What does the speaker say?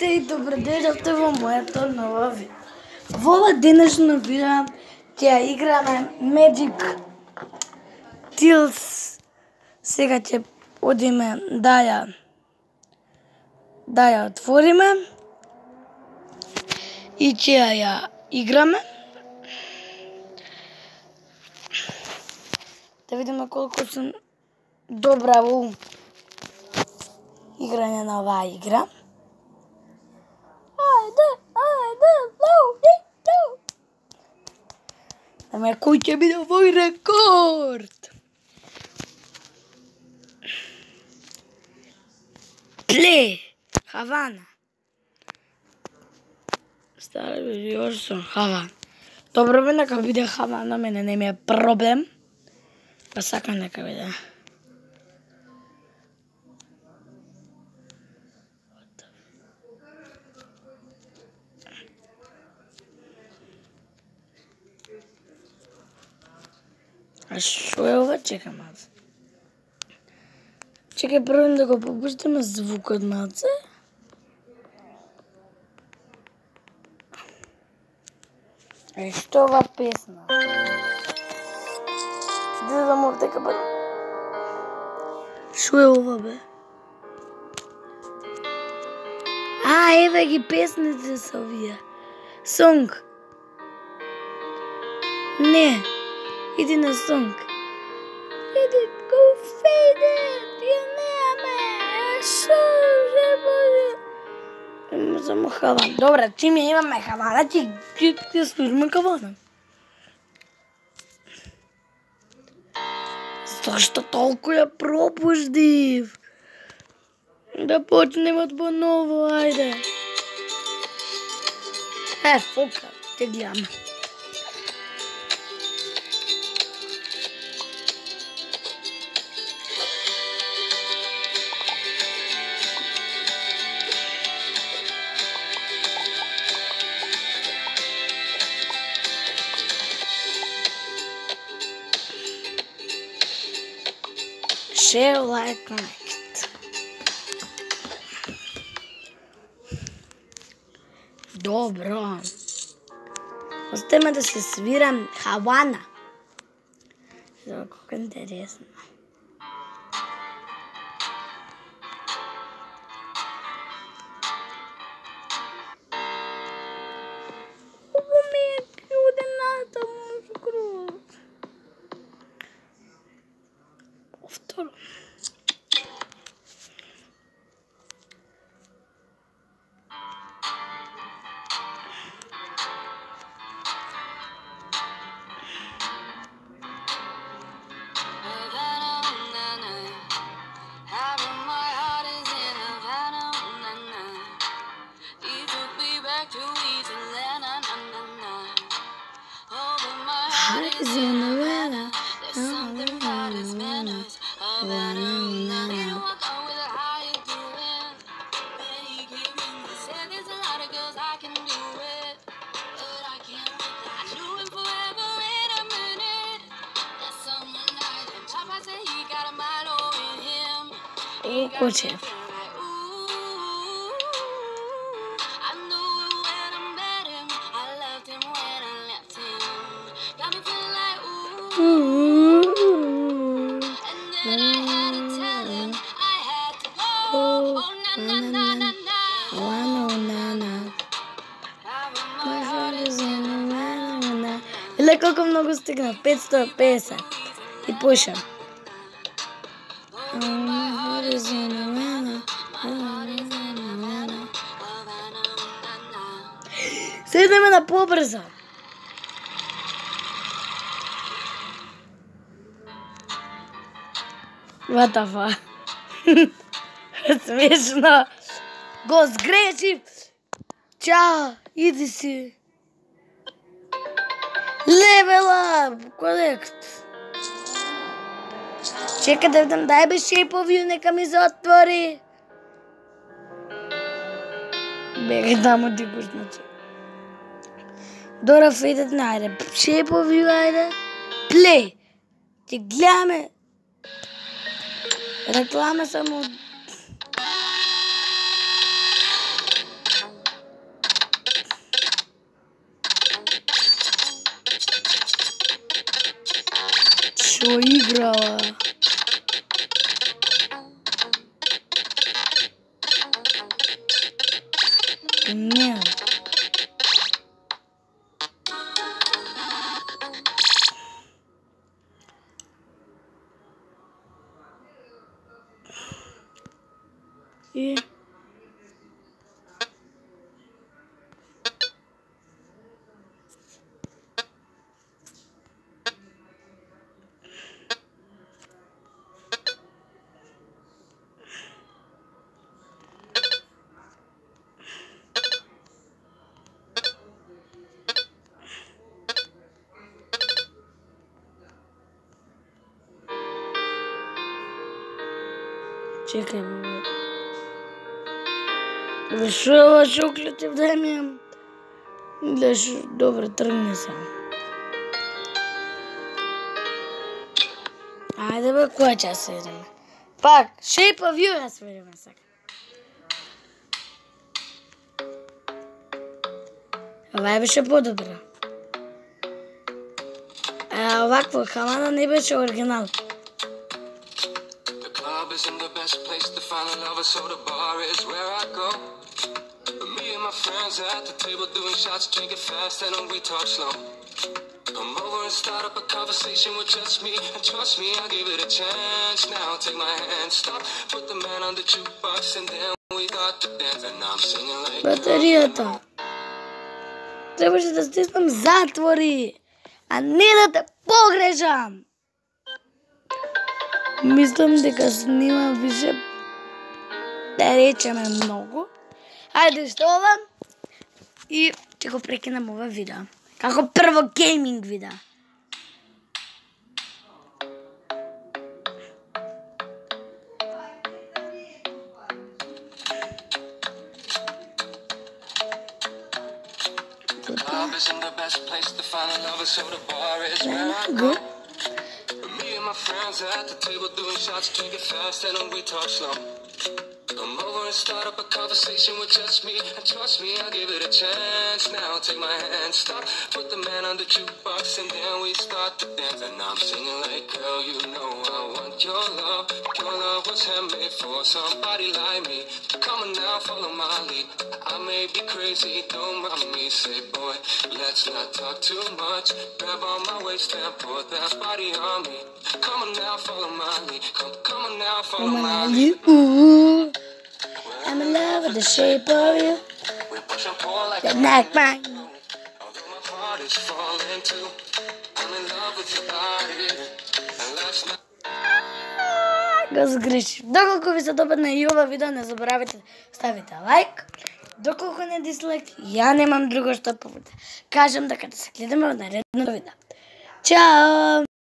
Здравейте и добре дошли в моята нова видео. В ова денешно видео ќе играме Magic Tales. Сега ќе одиме да ја отвориме и ќе ја играме. Да видиме колку сум добра во играње на оваа игра. Ама кој ќе биде овој рекорд? Плей! Хавана. Стара би још сум Хавана. Добро бе, нека биде Хавана, мене не ми е проблем. Па сакам нека биде. А шо е ова? Чекам малце. Чекај прво да го попуштиме звукот малце. Е, што ова песна? Да знам овдека ба... Шо е ова бе? А, еве ги песните се овие. Сонг. Не. Иди на сонг. Иди go faded. Ја нема. Шо же може? Само Хавана. Добре, чим ја имаме Хавана, ќе служиме Хавана. Зашто толку ја пропуштив? Да почнеме од поново, ајде. Фока, ќе гледаме. Share, like, connect. Добро. Остајме да се свирам Хавана. Колко интересно. Ovo mi je čudenata muškru. Повторно. Коче. Леле колко много стигна, 550 и пушам. Се идеме на побрзо. What the fuck? Смешно. Го сгрешив. Чао, иди си. Level up, collect. Чекай да видам, дай бе Shape of You, нека ми се отвори. Бега там ти пуснати. Дора фейдът на айде. Shape of You, айде. Play. Ти гледаме. Реклама само. Шо играла? Не. И... Чекай, шо уклетив да ми? Добре, тръгне сега. Айде бе, коя част свираме? Пак, Shape of You свираме сега. Това беше по-добре. Овакво, Хамана не беше оригинал. Isn't the best place to find a lover, so the bar is where I go. Me and my friends at the table doing shots, drinking fast, and we talk slow. Come over and start up a conversation with just me, and trust me, I'll give it a chance. Now take my hand, stop, put the man on the jukebox, and then we got to dance, and I'm singing like... Батерията. Трябваше да стиснем затвори, а не да те погрежам. Мислам дека снимам више, да речеме многу. Ајде што ова и ќе го прекинем ова видео. Како прво гейминг видео. My friends at the table doing shots, drinking fast, and we talk slow. Come over and start up a conversation with just me, and trust me, I'll give it a chance. Now take my hand, stop, put the man on the jukebox, and then we start to dance. And I'm singing like, girl, you know I want your love. Your love was handmade for somebody like me. Come on now, follow my lead. I may be crazy, don't mind me. Say, boy, let's not talk too much. Grab on my waist and put that body on me. Come on now, follow my lead. Come on now, follow my lead. Ooh, I'm in love with the shape of you. Your neck, man. Although my heart is falling too, I'm in love with your body. And last night. Го сгрешив. Доколку ви се допадна и ова видео, не заборавайте да ставите лайк. Доколку не дислайк, ја немам друго што повеќе. Кажам дека да се гледаме во наредното видео. Чао!